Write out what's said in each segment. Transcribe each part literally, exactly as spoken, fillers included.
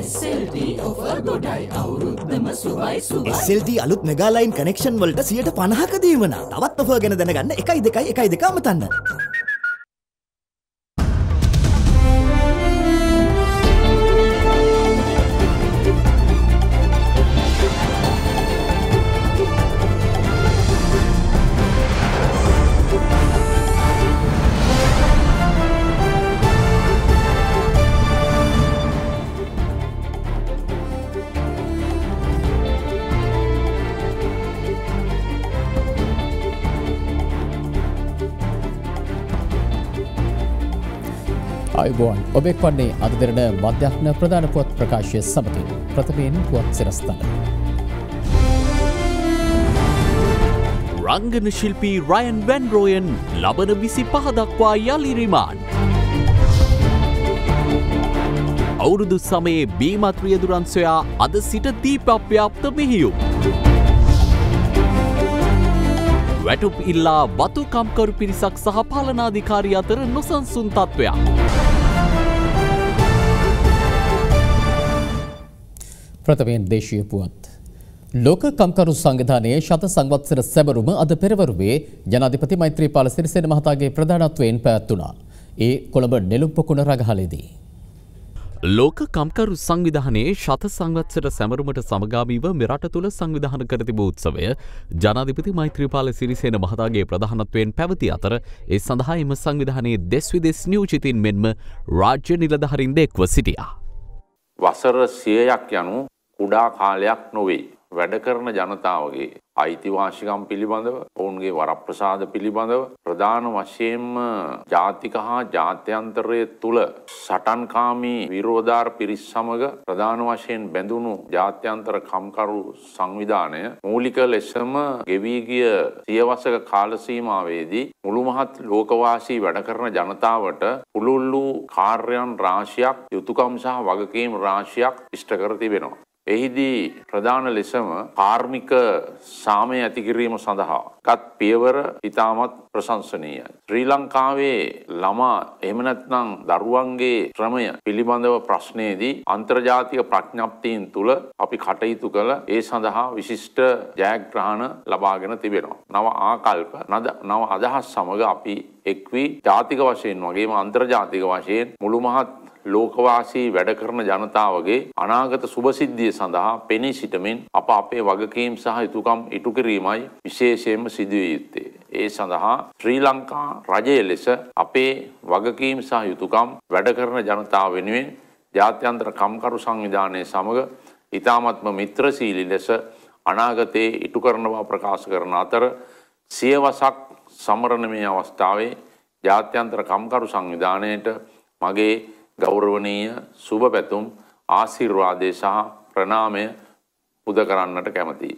S L T offer ගොඩයි අවුරුද්දම සුවයි සුවයි. S L T අලුත් මෙගා ලයින් කනෙක්ෂන් වලට සියයට පනහක දීවනා. තවත් ඔෆර් ගැන දැනගන්න එකයි දෙකයි එකයි දෙක අමතන්න. අයිබෝන් ඔබෙක් වන්නේ අද දෙරන මධ්‍යහ්න ප්‍රධාන පුවත් ප්‍රකාශය සමගින් ප්‍රථමයෙන් පුවත් සිරස්තල. රංගන ශිල්පී රයන් වැන්රෝයන් ලබන විසි පහ දක්වා යළි රිමාන්ඩ්. අවුරුදු සමයේ බීමත් රියදුරන් සොයා අද සිට දීපව්‍යාප්ත මෙහියුම්. වැටුප් ඉල්ලා වතු කම්කරු පිරිසක් සහ පාලනාධිකාරී අතර නොසන්සුන් තත්ත්වයක්. ප්‍රථමයෙන් දේශීය පුවත්. ලෝක කම්කරු සංවිධානයේ ශත සංවත්සර සැමරුම අද පෙරවරුවේ ජනාධිපති මෛත්‍රීපාල සිරිසේන මහතාගේ ප්‍රධානත්වයෙන් පැවැත්වුණා. ඒ කොළඹ නෙළුම් පොකුණ රගහලේදී. ලෝක කම්කරු සංවිධානයේ ශත සංවත්සර සැමරුමට සමගාමීව මෙරට තුළ සංවිධාන කර තිබූ උත්සවය ජනාධිපති මෛත්‍රීපාල සිරිසේන මහතාගේ ප්‍රධානත්වයෙන් පැවති අතර ඒ සඳහා එම සංවිධානයේ දෙස් විදෙස් නියෝජිතින් මෙන්ම රාජ්‍ය නිලධාරීන්ද එක්ව සිටියා. වසර සියයක් යනු කුඩා කාලයක් නොවේ. වැඩ කරන ජනතාවගේ අයිතිවාසිකම් පිළිබඳව ඔවුන්ගේ වරප්‍රසාද පිළිබඳව ප්‍රධාන වශයෙන්ම ජාතික හා ජාත්‍යන්තරය තුළ සටන්කාමී විරෝධාර පිරිස් සමග ප්‍රධාන වශයෙන් බැඳුණු ජාත්‍යන්තර කම්කරු සංවිධානය මූලික ලෙසම ගෙවී ගිය සියවසක කාල සීමාවේදී මුළු මහත් ලෝකවාසී වැඩ කරන ජනතාවට පුළුල් වූ කාර්යයන් රාශියක් යුතුයකම් සහ වගකීම් රාශියක් ඉෂ්ට කර තිබෙනවා. එහිදී ප්‍රධාන ලෙසම කාර්මික සාමය ඇති කිරීම සඳහා ගත් පියවර ඉතාමත් ප්‍රශංසනීයයි. ශ්‍රී ලංකාවේ ළමා එහෙම නැත්නම් දරුවන්ගේ ශ්‍රමය පිළිබඳව ප්‍රශ්නයේදී අන්තර්ජාතික ප්‍රඥප්තීන් තුල අපි කටයුතු කළ ඒ සඳහා විශිෂ්ට ජයග්‍රහණ ලබාගෙන තිබෙනවා. නව ආකල්ප නව අදහස් සමග අපි එක් වී ජාතික වශයෙන් වගේම අන්තර්ජාතික වශයෙන් මුළු මහත් ලෝකවාසී වැඩ කරන ජනතාවගේ අනාගත සුභසිද්ධිය සඳහා පෙනී සිටමින් අප අපේ වගකීම් සහ යුතුයකම් ඉටු කිරීමයි විශේෂයෙන්ම සිදුවිය යුත්තේ. ඒ සඳහා ශ්‍රී ලංකා රජය ලෙස අපේ වගකීම් සහ යුතුයකම් වැඩ කරන ජනතාව වෙනුවෙන් ජාත්‍යන්තර කම්කරු සංවිධානයේ සමග ඉතාමත්ම මිත්‍රශීලී ලෙස අනාගතයේ ඉටු කරන බව ප්‍රකාශ කරන අතර සියවසක් සමරන මේ අවස්ථාවේ ජාත්‍යන්තර කම්කරු සංවිධානයට මගේ ගෞරවනීය සුබ පැතුම් ආශිර්වාදේ සහ ප්‍රණාමය පුද කරන්නට කැමැතියි.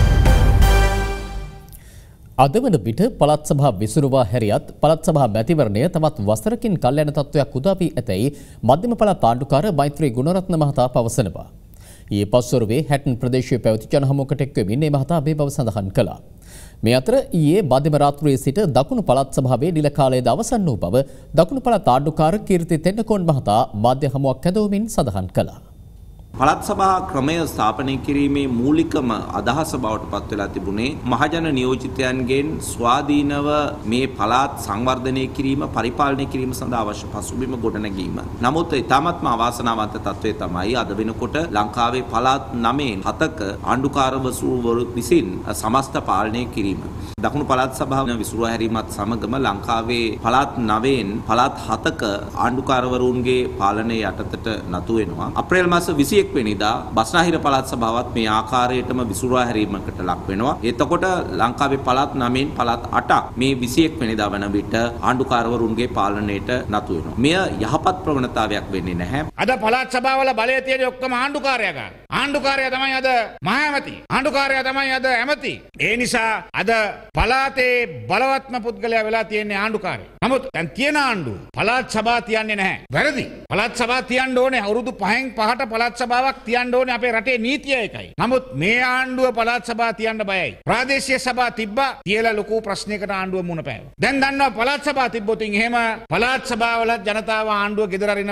අද වන විට පළාත් සභා විසුරුවා හැරියත් පළාත් සභා මැතිවරණය තවත් වසරකින් කල් යන තත්ත්වයක් උදා වී ඇතැයි මධ්‍යම පළාත් ආණ්ඩුකාර මෛත්‍රී ගුණරත්න මහතා පවසනවා. ඊයේ පස්වරුවේ හැටන් ප්‍රදේශයේ පැවති ජනහමුවකට එක්වෙමින් මේ මහතා මේ බව සඳහන් කළා. මේ අතර ඊයේ මධ්‍යම රාත්‍රියේ සිට දකුණු පළාත් සභාවේ නිල කාලයේද අවසන් වූ බව දකුණු පළාත් ආණ්ඩුකාර කීර්ති තෙන්නකෝන් මහතා මාධ්‍ය හමුවක් ඇදවමින් සඳහන් කළා. පළාත් සභා ක්‍රමය ස්ථාපනය කිරීමේ මූලිකම අදහස බවට පත් වෙලා තිබුණේ මහජන නියෝජිතයන්ගෙන් ස්වාධීනව මේ පළාත් සංවර්ධනය කිරීම පරිපාලනය කිරීම සඳහා අවශ්‍ය පසුබිම ගොඩනැගීම. නමුත් ඉතාමත්ම අවාසනාවන්ත තත්ත්වය තමයි අද වෙනකොට ලංකාවේ පළාත් නවයෙන් හතක ආණ්ඩුකාරවරු විසින් සමස්ත පාලනය කිරීම. දකුණු පළාත් සභාව විසුරුවා හැරීමත් සමගම ලංකාවේ පළාත් නවයෙන් පළාත් හතක ආණ්ඩුකාරවරුන්ගේ පාලනය යටතට නතු වෙනවා. අප්‍රේල් මාස විසි එක් වෙනිදා බස්නාහිර පළාත් සභාවත් මේ ආකාරයටම විසුරුවා හැරීමකට ලක් වෙනවා. එතකොට ලංකාවේ පළාත් නවයෙන් පළාත් අටක් මේ විසි එක් වෙනිදා වන විට ආණ්ඩුකාරවරුන්ගේ පාලනයට නතු වෙනවා. මෙය යහපත් ප්‍රවණතාවයක් වෙන්නේ නැහැ. අද පළාත් සභාවල බලය තියෙන ඔක්කොම ආණ්ඩුකාරයා ගන්න. ආණ්ඩුකාරයා තමයි අද මහ ඇමති. ආණ්ඩුකාරයා තමයි අද ඇමති. ඒ නිසා අද පළාතේ බලවත්ම පුද්ගලයා වෙලා තියෙන්නේ ආණ්ඩුකාරයා. නමුත් දැන් තියෙන ආණ්ඩුව පළාත් සභා තියන්නේ නැහැ. වැරදි. පළාත් සභා තියන්න ඕනේ අවුරුදු පහෙන් පහට පළාත් සභාවක් තියන්න ඕනේ අපේ රටේ නීතිය එකයි. නමුත් මේ ආණ්ඩුව පළාත් සභා තියන්න බයයි. ප්‍රාදේශීය සභා තිබ්බා කියලා ලොකු ප්‍රශ්නයකට ආණ්ඩුව මුණ පෑවා. දැන් දන්නවා පළාත් සභා තිබ්බොත් එහෙම පළාත් සභාවල ජනතාව ආණ්ඩුව ගෙදර අරින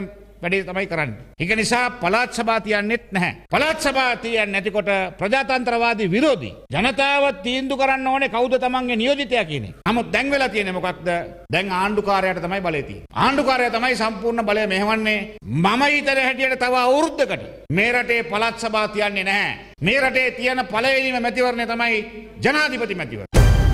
වැඩේ තමයි කරන්නේ. ඒක නිසා පළාත් සභා තියන්නෙත් නැහැ. පළාත් සභා තියන්නේ නැතිකොට ප්‍රජාතන්ත්‍රවාදී විරෝධී ජනතාව තීන්දුව කරන්න ඕනේ කවුද තමන්ගේ නියෝජිතයා කියන එක. නමුත් දැන් වෙලා තියෙන්නේ මොකක්ද? දැන් ආණ්ඩුකාරයාට තමයි බලය තියෙන්නේ. ආණ්ඩුකාරයා තමයි සම්පූර්ණ බලය මෙහෙවන්නේ. මම ඊතර හැටියට තව අවුරුද්දකට මේ රටේ පළාත් සභා තියන්නේ නැහැ. මේ රටේ තියෙන පළවෙනිම මැතිවරණය තමයි ජනාධිපති මැතිවරණය.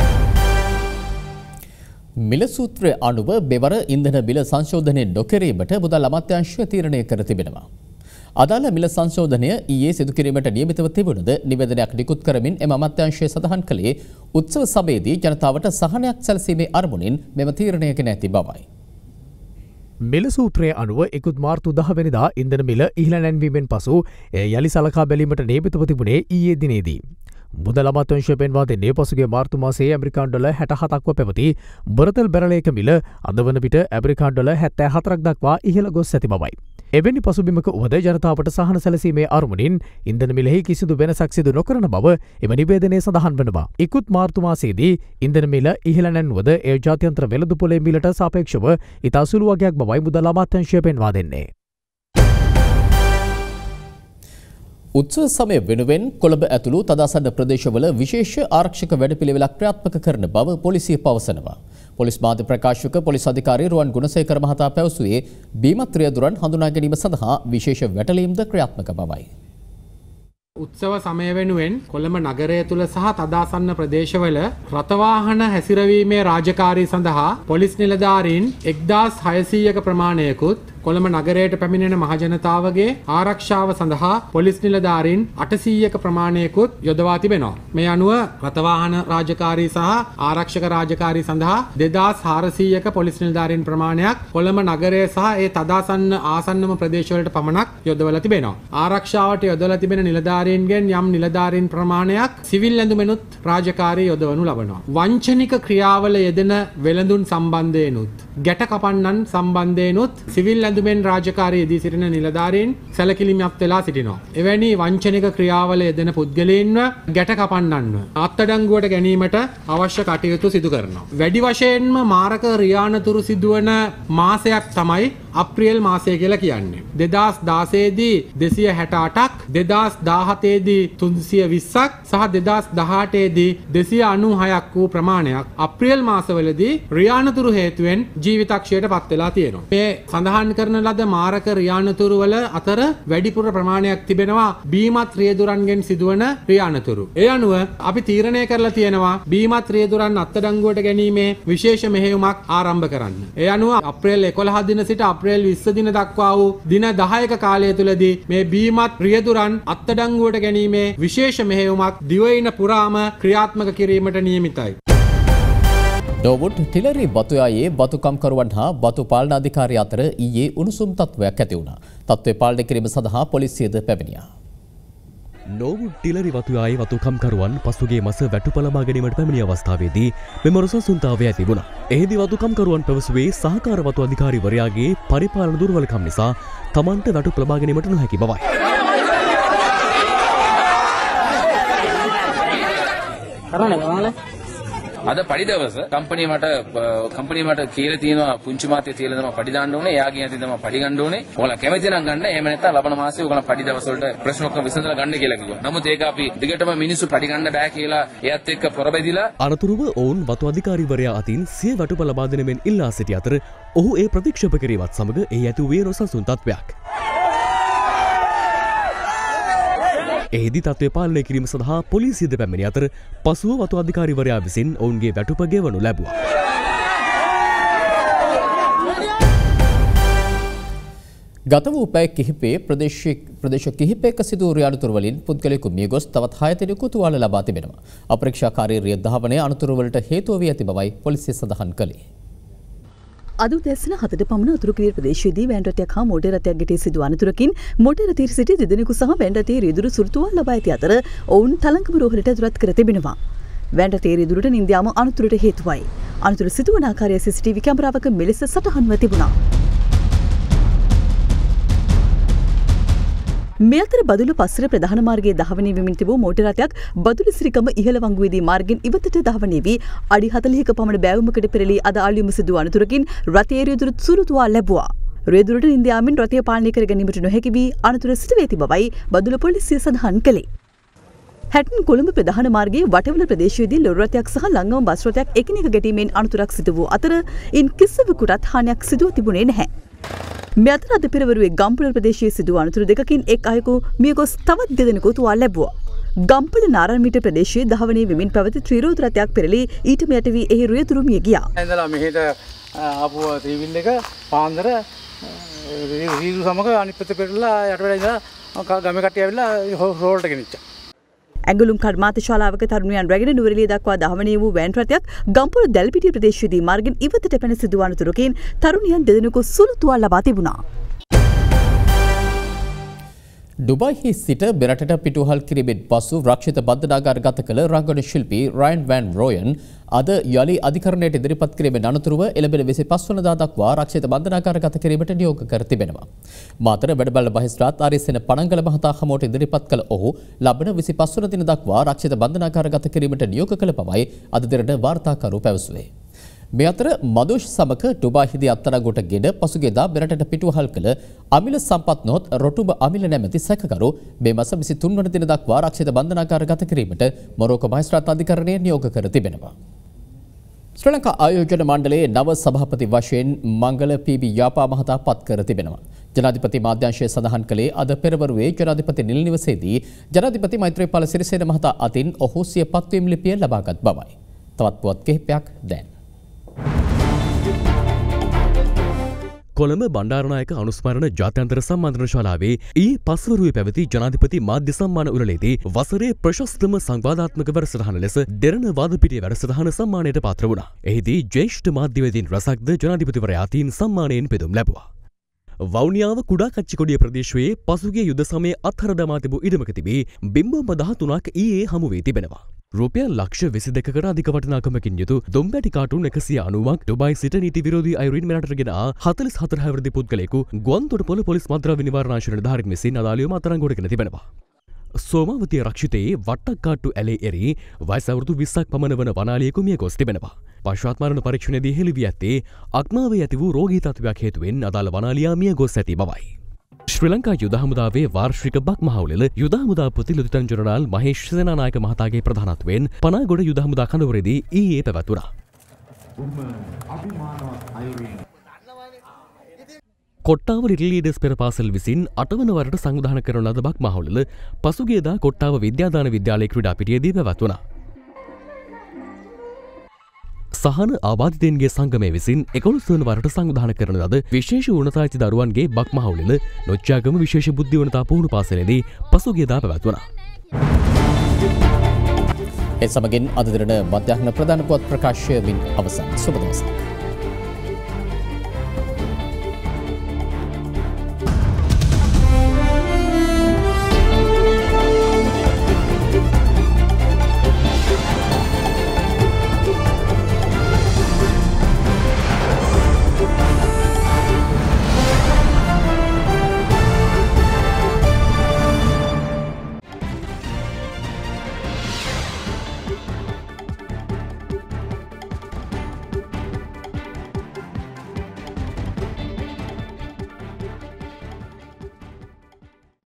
මිල සූත්‍රය අනුව බෙවර ඉන්ධන මිල සංශෝධනය නොකිරීමට මුදල් අමාත්‍යාංශය තීරණය කර තිබෙනවා. අදාළ මිල සංශෝධනය ඊයේ සිදු කිරීමට නියමිතව තිබුණද නිවේදනයක් නිකුත් කරමින් එම අමාත්‍යාංශය සඳහන් කළේ උත්සව සමයේදී ජනතාවට සහනයක් සැලසීමේ අරමුණින් මෙම තීරණය ගෙන ඇති බවයි. මිල සූත්‍රය අනුව ඉකුත් මාර්තු දහවැනිදා ඉන්ධන මිල ඉහළ නැන්වීමෙන් පසු එය යළි සලකා බැලීමට නියමිතව තිබුණේ ඊයේ දිනේදී. මුදල් අමාත්‍යාංශය පෙන්වා දෙන්නේ පසුගිය මාර්තු මාසයේ ඇමරිකානු ඩොලර් හැට හතක්ව පැවති බරතල් බැරලයක මිල අද වන විට ඇමරිකානු ඩොලර් හැත්තෑ හතරක් දක්වා ඉහළ ගොස් ඇති බවයි. එවැනි පසුබිමක වුවද ජනතාවට සහන සැලසීමේ අරමුණින් ඉන්ධන මිලෙහි කිසිදු වෙනසක් සිදු නොකරන බව එම නිවේදනයේ සඳහන් වනවා. ඉකුත් මාර්තු මාසයේදී ඉන්ධන මිල ඉහළ නැන්වුවද ඒ ජාත්‍යන්තර වෙළඳපොලේ මිලට සාපේක්ෂව ඉතා සුළු වගයක් බවයි මුදල් අමාත්‍යාංශය පෙන්වා දෙන්නේ. උත්සව සමය වෙනුවෙන් කොළඹ ඇතුළු තදාසන්න ප්‍රදේශවල විශේෂ ආරක්ෂක වැඩපිළිවෙලක් ක්‍රියාත්මක කරන බව පොලිසිය පවසනවා. පොලිස් මාධ්‍ය ප්‍රකාශක පොලිස් අධිකාරී රුවන් ගුණසේකර මහතා පැවසුවේ බීමත් රියදුරන් හඳුනා ගැනීම සඳහා විශේෂ වැටලීම්ද ක්‍රියාත්මක බවයි. උත්සව සමය වෙනුවෙන් කොළඹ නගරය තුළ සහ තදාසන්න ප්‍රදේශවල රථවාහන හැසිරවීමේ රාජකාරී සඳහා පොලිස් නිලධාරීන් එක්දාස් හයසීයක ප්‍රමාණයකුත් කොළඹ නගරයට පැමිණෙන මහජනතාවගේ ආරක්ෂාව සඳහා පොලිස් නිලධාරීන් අටසීයක ප්‍රමාණයකුත් යොදවා තිබෙනවා. මේ අනුව රථවාහන රාජකාරී සහ ආරක්ෂක රාජකාරී සඳහා දෙදාස් හාරසීයක පොලිස් නිලධාරීන් ප්‍රමාණයක් කොළඹ නගරය සහ ඒ තදාසන්න ආසන්නම ප්‍රදේශවලට පමණක් යොදවලා තිබෙනවා. ආරක්ෂාවට යොදවලා තිබෙන නිලධාරීන්ගෙන් යම් නිලධාරීන් ප්‍රමාණයක් සිවිල් ඇඳුමෙනුත් රාජකාරී යොදවනු ලබනවා. වංචනික ක්‍රියාවල යෙදෙන වෙළඳුන් සම්බන්ධයෙන්ුත් ගැට කපන්නන් සම්බන්ධයෙන්ුත් සිවිල් ඇඳුමෙන් රාජකාරී යෙදී සිටින නිලධාරීන් සැලකිලිමත් වෙලා සිටිනවා. එවැනි වංචනික ක්‍රියාවල යෙදෙන පුද්ගලයන්ව ගැට කපන්නන්ව අත්අඩංගුවට ගැනීමට අවශ්‍ය කටයුතු සිදු කරනවා. වැඩි වශයෙන්ම මාරක රියානතුරු සිදුවන මාසයක් තමයි අප්‍රේල් මාසය කියලා කියන්නේ. දෙදාස් දාසය දී දෙසිය හැට අටක්, දෙදාස් දාහතේ දී තුන්සිය විස්සක් සහ දෙදාස් දහඅටේ දී දෙසිය අනූහයක් වූ ප්‍රමාණයක් අප්‍රේල් මාසවලදී රියානතුරු හේතුවෙන් ජීවිතක්ෂයට පත් වෙලා තියෙනවා. මේ සඳහන් කරන ලද මාරක රියානතුරු වල අතර වැඩිපුර ප්‍රමාණයක් තිබෙනවා බීමත් රියදුරන්ගෙන් සිදුවන රියානතුරු. ඒ අනුව අපි තීරණය කරලා තියෙනවා බීමත් රියදුරන් අත්අඩංගුවට ගැනීමේ විශේෂ මෙහෙයුමක් ආරම්භ කරන්න. ඒ අනුව අප්‍රේල් එකොළහ දින සිට අප්‍රේල් විස්ස දින දක්වා වූ දින දහයක කාලය තුලදී මේ බීමත් රියදුරන් අත්අඩංගුවට ගැනීමේ විශේෂ මෙහෙයුමක් දිවයින පුරාම ක්‍රියාත්මක කිරීමට නියමිතයි. ඩෝවුඩ් ටිලරි බතුයායේ බතුකම්කරුවන් හා බතු පාලන අධිකාරිය අතර ඊයේ උණුසුම් තත්ත්වයක් ඇති වුණා. තත්ත්වය පාලනය කිරීම සඳහා පොලිසියද පැමිණියා. නෝවුඩ් ටිලරි වතුයායේ වතුකම්කරුවන් පසුගිය මාස වැටුප ලබා ගැනීමට පැමිණි අවස්ථාවේදී මෙම රොසසුන්තාවය ඇති වුණා. එහිදී වතුකම්කරුවන් පැවසුවේ සහකාර වතු අධිකාරිවරයාගේ පරිපාලන දුර්වලකම් නිසා තමන්ට වැටුප ලබා ගැනීමට නොහැකි බවයි. අද පඩි දවස කම්පැනි මට කම්පැනි මට කියලා තියෙනවා පුංචි මාත්‍ය තියලා තමයි පඩි දාන්න ඕනේ. එයාගෙන් අතින් තමයි පඩි ගන්න ඕනේ. ඔයාලා කැමති නම් ගන්න. එහෙම නැත්නම් ලබන මාසේ ඔයාලා පඩි දවස් වලට ප්‍රශ්න ඔක්කොම විසඳලා ගන්න කියලා කිව්වා. නමුත් ඒක අපි දිගටම මිනිස්සු පඩි ගන්න බෑ කියලා එයත් එක්ක පොරබැදිලා අනතුරුව ඔවුන් වතු අධිකාරිවරයා අතින් සිය වැටුප ලබා දෙනෙමින් ඉල්ලා සිටි අතර ඔහු ඒ ප්‍රතික්ෂේප කිරීමත් සමග එහි ඇති වූ රොසසුන් තත්ත්වයක්. එහිදී තත්ත්වය පාලනය කිරීම සඳහා පොලිසියද පැමිණි අතර පසුව වතු අධිකාරිවරයා විසින් ඔවුන්ගේ වැටුප ගෙවනු ලැබුවා. ගත වූ පැය කිහිපයේ ප්‍රදේශ ප්‍රදේශ කිහිපයක සිදු රියානතුරු වලින් පුද්ගලයෙකු මිය ගොස් තවත් හය දෙනෙකු තුවාල ලබා තිබෙනවා. අපරීක්ෂාකාරී රිය ධාවනය අනතුරු වලට හේතුව වී ඇති බවයි පොලිසිය සඳහන් කළේ. අද උදැසන හතට පමණ උතුරුකිරිය ප්‍රදේශයේදී වෑන් රථයක් හා මෝටර් රථයක් ගැටී සිදු අනතුරකින් මෝටර් රථයේ සිටි දෙදෙනෙකු සහ වෑන් රථයේ රියදුරු සුරුතුවල් ලබා ඇති අතර ඔවුන් තලංගම රෝහලට ඇතුළත් කර තිබෙනවා. වෑන් රථයේ රියදුරට නින්ද යාම අනතුරට හේතුවයි. අනතුර සිදුවන ආකාරය සී සී ටී වී කැමරාවක මෙලෙස සටහන්ව තිබුණා. මේ අතර බදුල්ල පස්සර ප්‍රධාන මාර්ගයේ ධාවනය වෙමින් තිබූ මෝටර් රථයක් බදුල්ල සිරිකම ඉහළ වංගුවේදී මාර්ගෙන් ඉවතට ධාවනය වී අඩි හතළිහක පමණ බෑවුමකට පෙරළී අද ආලියම සිදු අනතුරකින් රථයේ රියදුරු සුරුතුවා ලැබුවා. රියදුරට ඉන්දියාවෙන් රථය පාලනය කර ගැනීමට නොහැකි වී අනතුර සිදු වී ඇති බවයි බදුල්ල පොලිසිය සඳහන් කළේ. හැටන් කොළඹ ප්‍රධාන මාර්ගයේ වටවල ප්‍රදේශයේදී ලොරි රථයක් සහ ලංගම බස් රථයක් එකිනෙක ගැටීමෙන් අනතුරක් සිදු වූ අතර ඉන් කිසිවෙකුටත් හානියක් සිදු තිබුණේ නැහැ. මේ අතර අද පෙරවරුවේ ගම්පොළ ප්‍රදේශයේ සිදු වූ අනතුරු දෙකකින් එක් අයෙකු මියගොස් තවත් දෙදෙනෙකු තුවාල ලැබුවා. ගම්පොළ නාරන්මිට ප්‍රදේශයේ දහවනේ වෙමින් පැවති ත්‍රිරෝද රථයක් පෙරළී ඊටම යට වී එහි රියදුරු මිය ගියා. ඉඳලා මෙහෙට ආපු ත්‍රිවිල් එක පාන්දර රීරු සමග අනිත් පැත්ත පෙරළලා යට වෙලා ඉඳලා ගමේ කට්ටිය ඇවිල්ලා රෝල්ට ගෙනිච්චා. ඇඟලුම් කර්මාන්ත ශාලාවක තරුණයන් රැගෙන නුවරඑළිය දක්වා දහවනේ වූ වෑන් රථයක් ගම්පොළ දැල්පිටිය ප්‍රදේශයේදී මාර්ගෙන් ඉවතට පැන සිදු වූ අනතුරකින් තරුණියන් දෙදෙනෙකු සුළු තුවාල ලබා තිබුණා. ඩුබයිහි සිට බෙරටට පිටුවහල් කිරීමෙන් පසු රක්ෂිත බන්ධනාගාර ගත කළ රංගන ශිල්පී රයන් වැන් රෝයන් අද යළි අධිකරණයට ඉදිරිපත් කිරීමෙන් අනතුරුව එළඹෙන විසිපස් වනදා දක්වා රක්ෂිත බන්ධනාගාර ගත කිරීමට නියෝග කර තිබෙනවා. මාතර වැඩබල මහේස්ත්‍රාත් ආර්.එස්.එන පණංගල මහතා හමුවට ඉදිරිපත් කළ ඔහු ලබන විසිපස් වන දින දක්වා රක්ෂිත බන්ධනාගාර ගත කිරීමට නියෝග කළ බවයි අද දිනට වාර්තාකරු පැවසුවේ. මේ අතර මදෝෂ් සමක ඩුබායිහිදී අත්අඩංගුවට ගෙන පසුගියදා බෙරටට පිටුවහල් කළ අමිල සම්පත් නොත් රොටුබ අමිල නැමැති සැකකරු මේ මාස විසිතුන් වන දින දක්වා ආරක්ෂිත බන්ධනාගාර ගත කිරීමට මොරෝකෝ මහේස්ත්‍රාත් අධිකරණය නියෝග කර තිබෙනවා. ශ්‍රී ලංකා ආයෝජන මණ්ඩලයේ නව සභාපති වශයෙන් මංගල පී.බී. යාපා මහතා පත් කර තිබෙනවා. ජනාධිපති මාධ්‍යංශය සඳහන් කළේ අද පෙරවරුවේ ජනාධිපති නිල නිවසේදී ජනාධිපති මෛත්‍රීපාල සිරිසේන මහතා අතින් ඔහු සිය පත්වීම් ලිපිය ලබාගත් බවයි. තවත් පුවත් කිහිපයක් දැන්. කොළඹ බණ්ඩාරනායක අනුස්මරණ ජාත්‍යන්තර සම්මාධන ශාලාවේ ඊ පස්වරුවේ පැවති ජනාධිපති මාධ්‍ය සම්මාන උළෙලේදී වසරේ ප්‍රශස්තම සංවාදාත්මක වැඩසටහන ලෙස දෙරණ වාදපිටිය වැඩසටහන සම්මානයට පාත්‍ර වුණා. එහිදී ජ්‍යෙෂ්ඨ මාධ්‍යවේදීන් රසක්ද ජනාධිපතිවරයා අතින් සම්මානයෙන් පෙදුම් ලැබුවා. වවුනියාව කුඩා කච්චිකොඩිය ප්‍රදේශයේ පසුගිය යුද සමයේ අත්හර දමා තිබූ ඉඩමක තිබී බිම්බොම්බ දහතුනක් ඊයේ හමු වී තිබෙනවා. රුපියල් ලක්ෂ විසි දෙකකට අධික වටිනාකමකින් යුතු දොම්බැටි කාටුන් එකසිය අනූවක් ඩුබයි සිට නීති විරෝධී අයුරින් මෙරටට ගෙන ආ හතළිස් හතර හැවිරිදි පුද්ගලයෙකු ගුවන්තොටුපොළ පොලිස් මද්‍රව්‍ය නිවාරණ නිලධාරීන් විසින් අදාළවම අත්අඩංගුවට ගෙන තිබෙනවා. සෝමාවතිය රක්ෂිතයේ වට්ටක්කාට්ටු ඇලේ එරි වයස අවුරුදු විස්සක් පමණ වන වනාලියෙකු මිය ගොස් තිබෙනවා. පශ්චාත් මරණ පරීක්ෂණයේදී හෙළි වී ඇත්තේ අක්මාවේ ඇති වූ රෝගී තත්ත්වයක් හේතුවෙන් අදාළ වනාලියා මිය ගොස් ඇති බවයි. ශ්‍රී ලංකා යුද හමුදාවේ වාර්ෂික බක් මහවුලෙල යුද හමුදාපති ලෙෆ්ටිනන්ට් ජනරාල් මහේෂ් සේනානායක මහතාගේ ප්‍රධානත්වයෙන් පනාගොඩ යුද හමුදා කඳවුරේදී ඊයේ පැවැතුණා. කොට්ටාව ලිටල් ලීඩර්ස් පෙර පාසල් විසින් අටවන වරට සංවිධානය කරන ලද බක් මහවුලෙල පසුගියදා කොට්ටාව විද්‍යාදාන විද්‍යාලයේ ක්‍රීඩා පිටියේදී පැවැතුණා. සහන ආබාධිතයන්ගේ සංගමය විසින් එකොළොස් වන වරට සංවිධානය කරන ලද විශේෂ උන්නතායිති දරුවන්ගේ බක් මහවුලෙල නොච්චාගම විශේෂ බුද්ධි වනතා පුහුණු පාසලේදී පසුගියදා පැවැත්වුණා. ඒ සමගින් අද දින මධ්‍යහ්න ප්‍රධාන පුවත් ප්‍රකාශයමින් අවසන්. සුබ දවසක්.